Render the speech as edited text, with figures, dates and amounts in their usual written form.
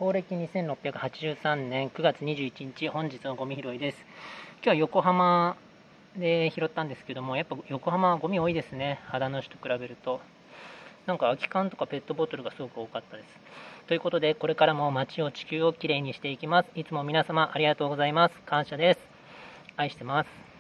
公暦2683年9月21日、本日のゴミ拾いです。今日は横浜で拾ったんですけども、やっぱ横浜はゴミ多いですね。秦野市と比べると。なんか空き缶とかペットボトルがすごく多かったです。ということで、これからも街を地球をきれいにしていきます。いつも皆様ありがとうございます。感謝です。愛してます。